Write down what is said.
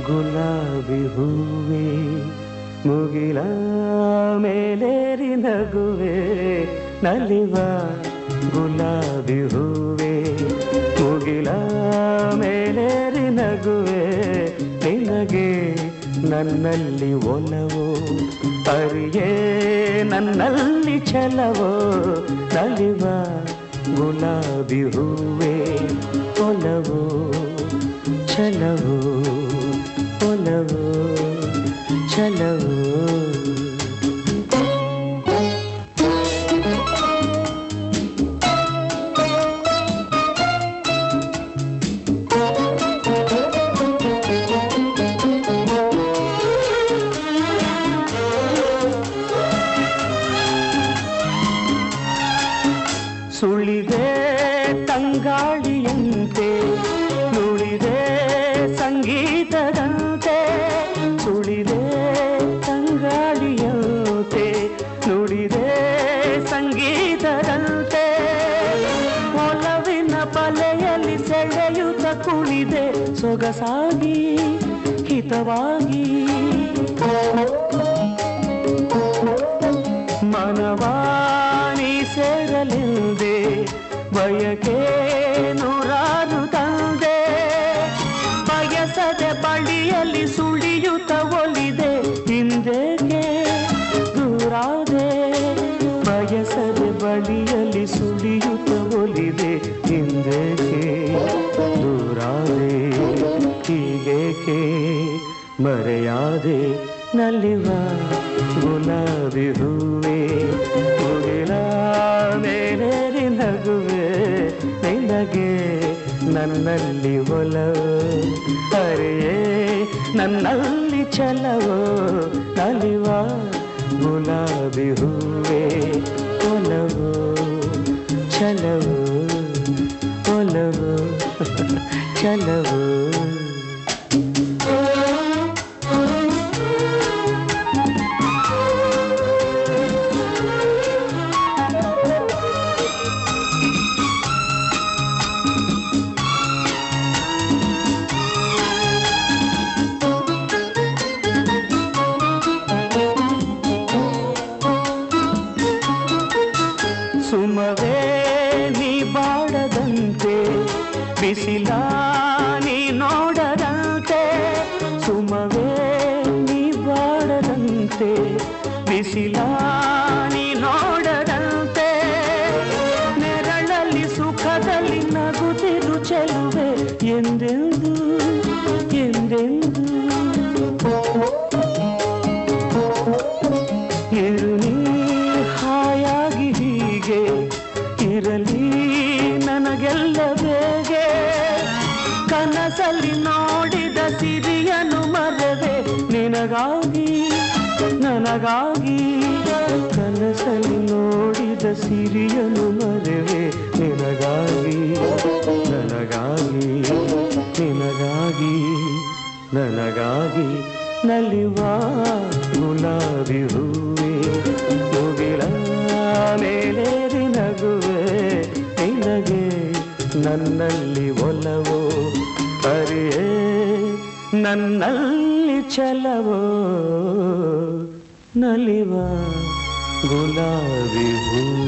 ಗುಲಾಬಿ ಹೂವೆ ಮುಗಿಲ ಮೇಲೇರಿ ನಗುವೆ ನಲಿವ ಗುಲಾಬಿ ಹೂವೆ ಮುಗಿಲ ಮೇಲೇರಿ ನಗುವೆ ನಿನಗೆ ನನ್ನಲ್ಲಿ ಒಲವೋ ಅರಿಯೇ ನನ್ನಲ್ಲಿ ಛಲವೋ ನಲಿವ ಗುಲಾಬಿ ಹೂವೆ ಒಲವೋ ಛಲವೋ ಒಲವೋ ಛಲವೋ ಸುಳಿದೆ ತಂಗಾಳಿಯಂತೆ ನುಡಿದೆ ಸಂಗೀತದಂತೆ ಸುಳಿದೆ ತಂಗಾಳಿಯಂತೆ ನುಡಿದೆ ಸಂಗೀತದಂತೆ ಒಲವಿನ ಬಲೆಯಲ್ಲಿ ಸೆಳೆಯುತ್ತ ಕುಣಿದೆ ಸೊಗಸಾಗಿ ಹಿತವಾಗಿ ಮನವಾಣಿ ಸೇರಲೆಂದೆ ಬಯಕೆ ನೂರಾರು ತಂದೆ ಬಯಸದೆ ಬಳಿಯಲ್ಲಿ ಸುಳಿಯುತ್ತ ಒಲಿದೆ ಹಿಂದೆಗೆ ದೂರಾದೆ ಬಯಸದೆ ಬಳಿಯಲ್ಲಿ ಸುಳಿಯುತ್ತ ಒಲಿದೆ ಹಿಂದೆಗೆ ದೂರಾದೆ ಹೀಗೇಕೆ ಮರೆಯಾದೆ ನಲಿವ ಗುಲಾಬಿ ಹೂವೆ ಮುಗಿಲ ಮೇಲೇರಿ ನಗುವೆ ನಿನಗೆ ನನ್ನಲ್ಲಿ ಒಲವೋ ಅರಿಯೇ ನನ್ನಲ್ಲಿ ಛಲವೋ ನಲಿವ ಗುಲಾಬಿ ಹೂವೆ ಒಲವೋ ಛಲವೋ ಒಲವೋ ಛಲವೋ ಸುಮವೇ ನೀ ಬಾಡದಂತೆ ಬಿಸಿಲ ನೀ ನೋಡದಂತೆ ಸುಮವೇ ನೀ ಬಾಡದಂತೆ ಬಿಸಿಲ ನೀ ನೋಡದಂತೆ ನೆರಳಲ್ಲಿ ಸುಖದಲ್ಲಿ ನಗುತ್ತಿರು ಚೆಲುವೆ ಎಂದೆಂದು ಎಂದೆಂದು ಇರು ನೀ ಹಾಯಾಗಿ ಹೀಗೆ ಇರಲಿ ನನಗೆಲ್ಲ ಬೇಗೆ ಕನಸಲ್ಲಿ ನೋಡಿದ ಸಿರಿಯನು ಮರೆವೆ ನಿನಗಾಗಿ ನನಗಾಗಿ ಕನಸಲ್ಲಿ ನೋಡಿದ ಸಿರಿಯನು ಮರೆವೆ ನಿನಗಾಗಿ ನನಗಾಗಿ ನಿನಗಾಗಿ ನನಗಾಗಿ ನಲಿವ ಗುಲಾಬಿ ಹೂವೆ ಮುಗಿಲ ಮೇಲೇರಿ ನಗುವೆ ನಿನಗೆ ನನ್ನಲ್ಲಿ ಒಲವೋ ಅರಿಯೇ ನನ್ನಲ್ಲಿ ಛಲವೋ ನಲಿವ ಗುಲಾಬಿ ಹೂವೆ